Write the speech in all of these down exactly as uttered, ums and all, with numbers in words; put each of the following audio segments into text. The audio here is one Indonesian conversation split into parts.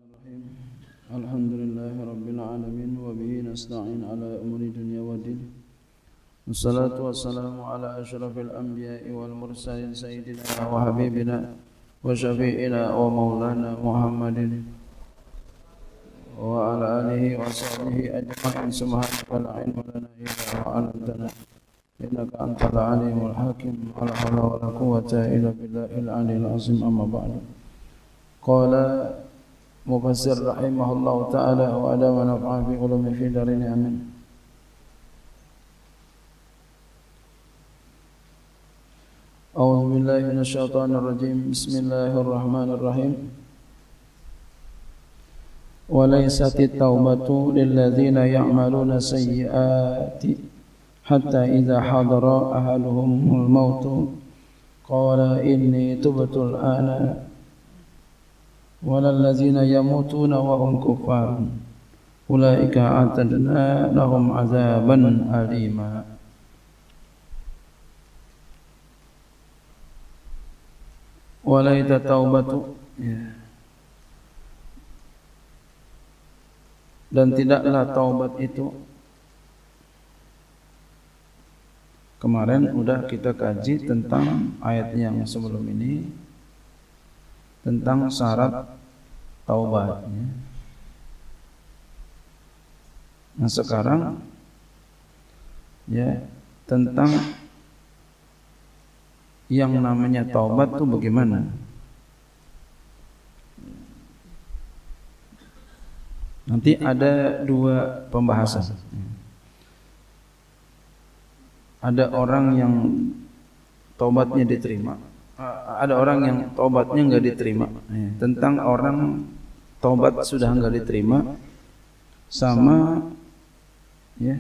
Bismillahirrahmanirrahim. Alhamdulillahi rabbil alamin wa bihi nasta'in ala umuri dunya waddin. Wassalatu wassalamu ala asyrafil anbiya'i wal mursalin sayyidina wa habibina wa syafi'ina wa maulana Muhammadin wa ala alihi wa sahbihi ajma'in. Subhanaka la ilma lana illa ma 'allamtana innaka antal alimul hakim. La haula wa la quwwata illa billahil aliyyil azim. Amma ba'du. Qala Mufassir rahimahullah ta'ala wa adama naf'a fi ulumi fi darin amin. A'udzu billahi minasy syaithanir rajim. Bismillahirrahmanirrahim. Wa laysatit taubatu lil ladzina ya'maluna sayyi'ati hatta idza hadara ahaduhumul maut qala inni tubtu al-ana walallazina yamutuna wa hum kuffar ulaika a'tadna lahum azaban alima. Walaita taubatu, ya. Dan tidaklah taubat itu, kemarin udah kita kaji tentang ayat yang sebelum ini tentang syarat taubatnya. Nah sekarang ya tentang yang namanya taubat itu bagaimana? Nanti ada dua pembahasan. Ada orang yang taubatnya diterima, ada orang yang taubatnya enggak diterima. Tentang orang taubat sudah enggak diterima sama ya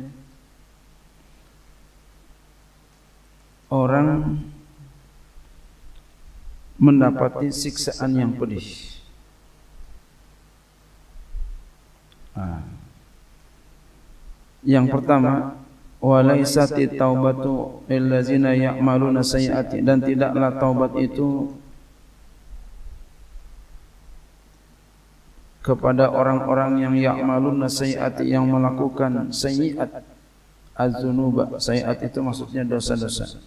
orang mendapati siksaan yang pedih. Nah, yang pertama, walaisati taubatu illazina ya'maluna sayyi'ati, dan tidaklah taubat itu kepada orang-orang yang ya'maluna sayyi'ati, yang melakukan sayyi'at. Az-zunuba, sayyi'at itu maksudnya dosa-dosa.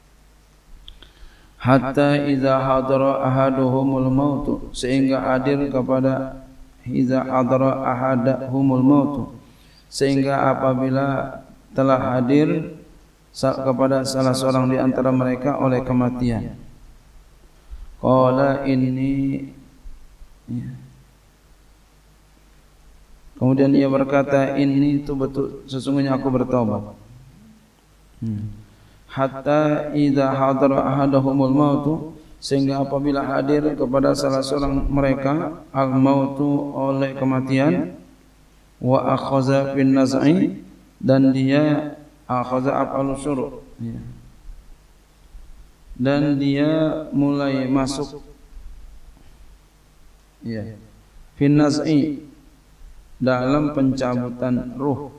Hatta idza hadara ahaduhumul maut, sehingga hadir kepada idza hadara ahadahumul maut, sehingga apabila telah hadir kepada salah seorang di antara mereka oleh kematian. Qala inni, ya. Kemudian ia berkata, ini itu betul, sesungguhnya aku bertaubat. Hmm. Hatta idza hadara ahadahumul maut, sehingga apabila hadir kepada salah seorang mereka al mautu oleh kematian, wa akhadha bin naz'i, dan dia akhadha af'al syuru', ya. Dan dia mulai masuk ya bin naz'i, dalam pencabutan ruh.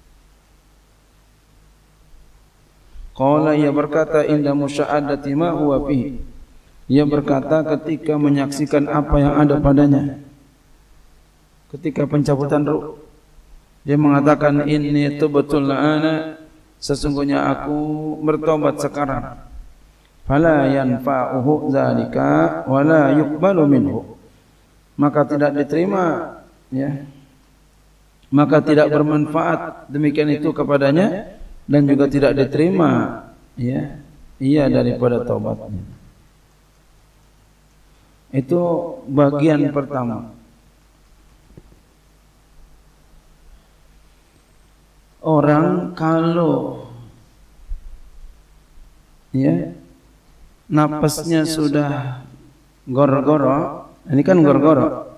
Qala, ia berkata, inda musyahadati ma huwa fihi, ia berkata ketika menyaksikan apa yang ada padanya, ketika pencabutan ruh, dia mengatakan, ini tubtul ana, sesungguhnya aku bertobat sekarang. Fala yanfa'uhu dzalika wala yuqbalu minhu, maka tidak diterima, ya, maka tidak bermanfaat demikian itu kepadanya, dan juga tidak diterima ya ia daripada taubatnya. Itu bagian pertama. Orang kalau ya napasnya sudah gor-goro, ini kan gor-goro,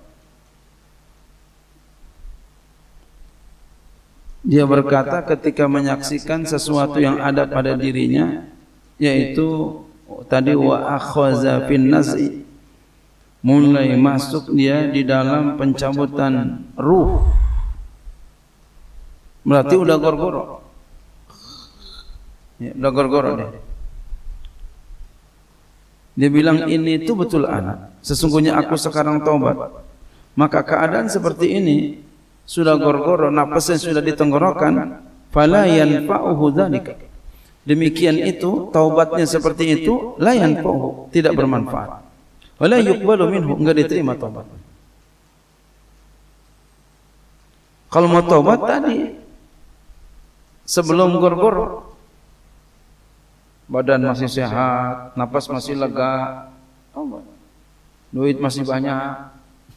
dia berkata ketika menyaksikan sesuatu yang ada pada dirinya, yaitu tadi wa akhadha fin naz'i, mulai masuk dia di dalam pencabutan ruh, berarti udah gor-goro, ya, udah gor-goro deh. Dia bilang, ini itu betul anak, sesungguhnya aku sekarang taubat. Maka keadaan seperti ini sudah gorgoro, napasnya sudah di tenggorokan, fala yanfa'uhu dzalika. Demikian itu taubatnya seperti itu, la yanfa'uhu, tidak bermanfaat. Wala yuqbalu minhu, enggak diterima taubat. Kalau mau taubat tadi sebelum gorgoro, badan masih sehat, napas masih lega, taubat. Duit masih banyak,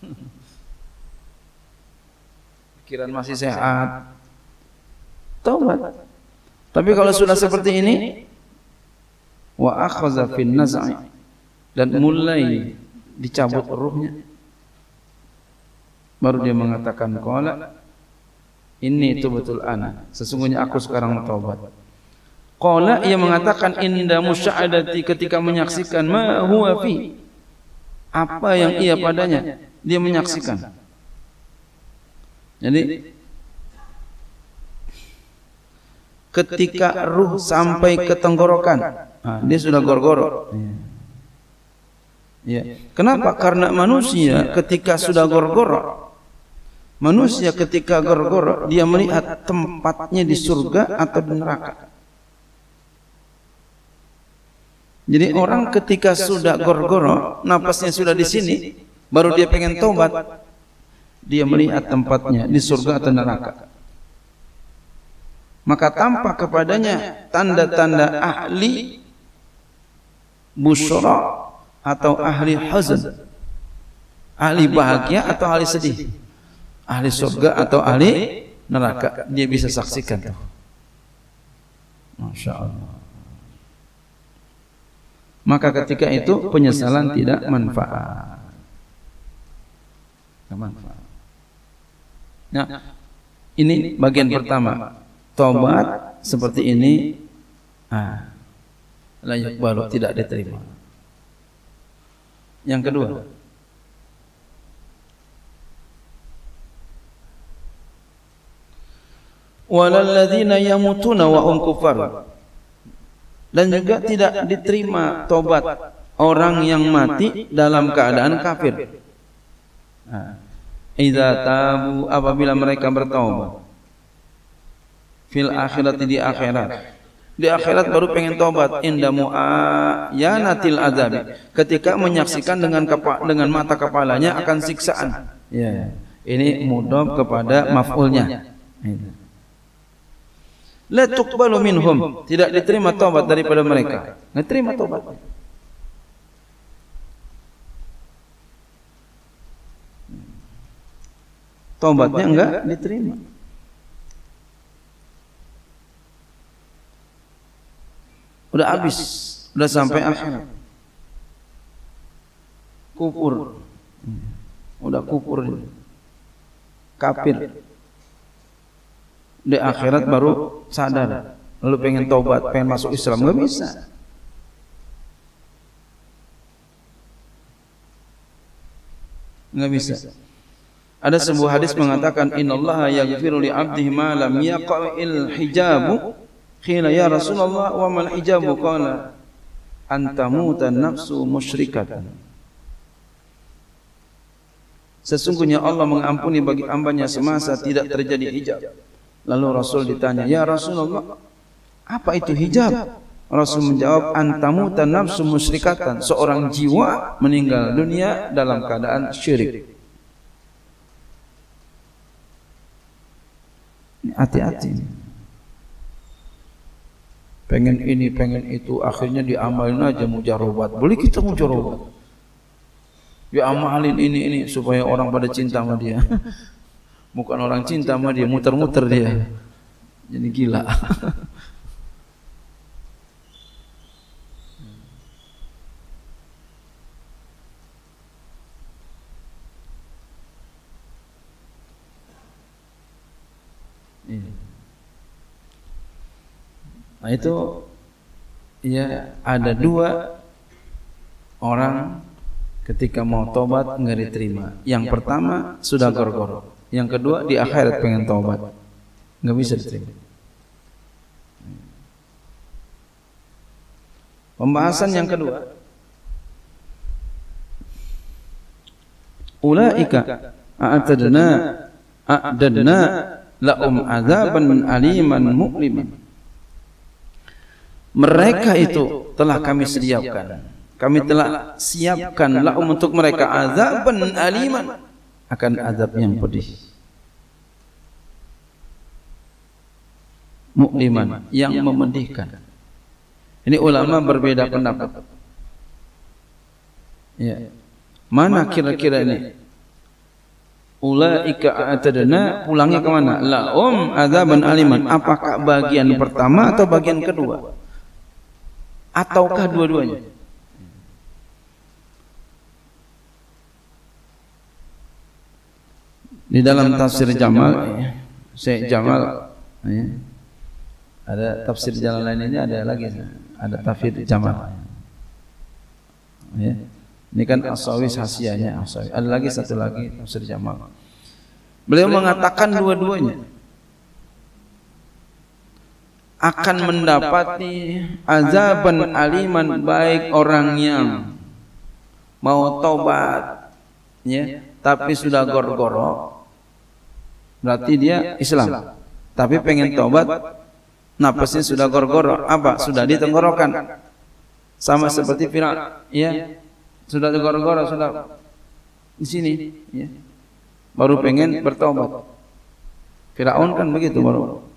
pikiran masih sehat, taubat. Tapi kalau sudah seperti ini, wa akhadha fin naz'i, dan mulai dicabut ruhnya, baru dia mengatakan qala ini itu betul ana, sesungguhnya aku sekarang taubat. Qala, ia mengatakan inda musya'adati, ketika menyaksikan ma huwa fi, apa yang ia padanya, dia menyaksikan. Jadi ketika ruh sampai ke tenggorokan, nah, dia sudah gorgoro. Ya. Kenapa? Karena manusia ketika sudah gorgoro, manusia ketika gorgoro, dia melihat tempatnya di surga atau di neraka. Jadi orang ketika sudah gorgoro, napasnya sudah di sini, baru dia pengen taubat, dia melihat tempatnya di surga atau neraka. Maka tampak kepadanya tanda-tanda ahli busyra atau ahli hazan, ahli bahagia atau ahli sedih, ahli surga atau ahli neraka, dia bisa saksikan. Masya Allah. Maka ketika itu penyesalan tidak manfaat. Tidak manfaat. Nah, ini bagian pertama. Taubat seperti ini, ah, la yuqbalu, tidak diterima. Yang kedua, walal ladzina yamutuna wa hum kuffar, dan juga tidak diterima taubat orang yang mati dalam keadaan kafir. Idza tabu, apabila mereka bertaubat, fil akhirati, di akhirat, di akhirat baru pengen taubat, inda mu'ayanatil azabi, ketika menyaksikan dengan kepa, dengan mata kepalanya akan siksaan. Ya, ini mudhof kepada maf'ulnya. La tuqbalu minhum, tidak diterima taubat daripada mereka. Nggak terima taubat. Taubatnya enggak diterima. Udah habis, udah sampai akhirat. Kufur. Udah kufur. Kafir. Di akhirat baru sadar, lalu pengen taubat, pengen masuk Islam, nggak bisa. Nggak bisa. Ada sebuah hadis mengatakan, innallaha yaghfiru li 'abdihi ma lam yaqa'il hijabu. Qila ya Rasulullah wa mal hijabu? Qala antamutan nafsu musyrikatan. Sesungguhnya Allah mengampuni bagi hambanya semasa tidak terjadi hijab. Lalu Rasul ditanya, ya Rasulullah, apa itu hijab? Rasul menjawab, antamutan nafsu musyrikatan, seorang jiwa meninggal dunia dalam keadaan syirik. Hati-hati. Pengen ini, pengen itu, akhirnya diamalin aja mujarobat. Boleh kita mujarobat? Diamalin ini ini supaya orang pada cinta sama dia. Bukan orang cinta sama dia, muter-muter dia. Jadi gila. Nah itu ya, ada dua orang ketika mau tobat nggak diterima. Yang pertama sudah gor-gor, yang kedua di akhirat pengen tobat, nggak bisa diterima. Pembahasan yang kedua, ulaika a'tadna a'dadna lahum adzaban aliman mu'liman. Mereka itu telah kami sediakan, kami telah siapkan lahum untuk mereka azaban aliman, akan azab yang pedih, mu'liman, yang memedihkan. Ini ulama berbeda pendapat. Ya. Mana kira-kira ini? Ulaika a'tadna, pulangnya kemana? Lahum azaban aliman. Apakah bagian pertama atau bagian kedua? Ataukah dua-duanya? Di dalam tafsir Jamal, Syekh Jamal, ya, ada tafsir jalan lain ini, ada lagi, ada tafsir Jamal. Ya. Ini kan As-Sawi hasyiahnya As-Sawi. Ada lagi satu lagi tafsir Jamal. Beliau mengatakan dua-duanya akan mendapati azaban aliman, baik orang yang mau taubat, ya, tapi sudah gor-goro, berarti dia Islam, tapi pengen taubat, napasnya sudah gor-goro, apa? Sudah di tenggorokan, sama seperti Firaun, ya, sudah di gor-goro, sudah di sini, ya, baru pengen bertaubat. Firaun kan begitu baru.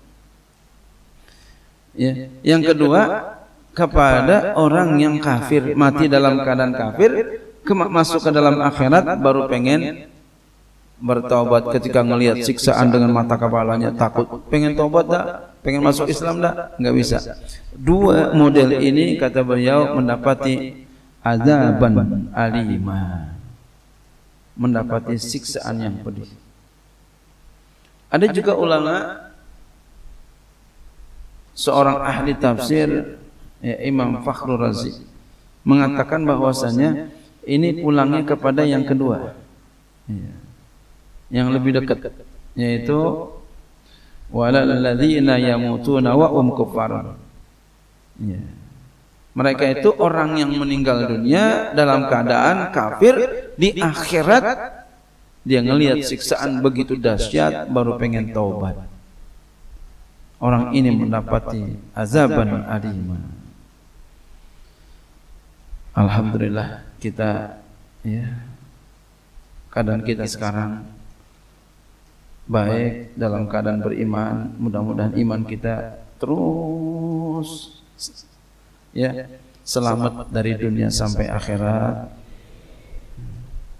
Ya. Yang kedua, kepada orang yang kafir, mati dalam keadaan kafir, masuk ke dalam akhirat, baru pengen bertaubat ketika ngelihat siksaan dengan mata kepalanya, takut, pengen taubat dah, pengen masuk Islam dah, nggak bisa. Dua model ini kata beliau mendapati azaban alimah, mendapati siksaan yang pedih. Ada juga ulama, seorang ahli tafsir, ya, Imam Fakhrul Razi, mengatakan bahwasanya ini pulangnya kepada yang kedua, ya, yang lebih dekat, yaitu walal ladzina yamutuna wa hum kuffar. Ya. Mereka itu orang yang meninggal dunia dalam keadaan kafir, di akhirat dia ngelihat siksaan begitu dahsyat, baru pengen taubat. Orang ini mendapati azaban alimah. Alhamdulillah kita, ya, keadaan kita sekarang baik, dalam keadaan beriman. Mudah-mudahan iman kita terus, ya, selamat dari dunia sampai akhirat,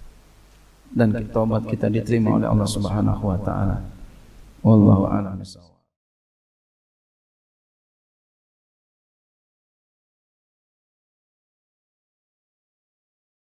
dan taubat kita diterima oleh Allah Subhanahu wa taala. Wallahu a'lam.